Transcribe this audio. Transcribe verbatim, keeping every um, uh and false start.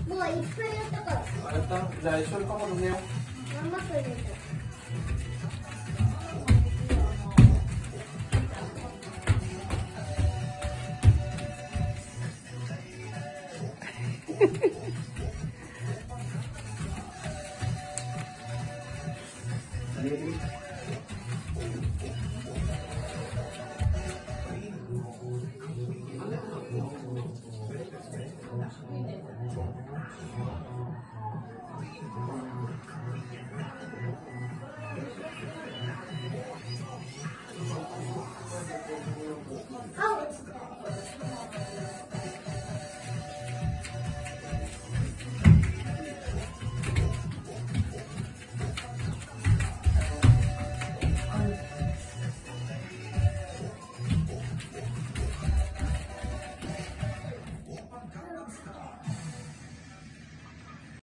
もういっぱいやったから。 やった？じゃあ一緒にカモと寝よママと寝た。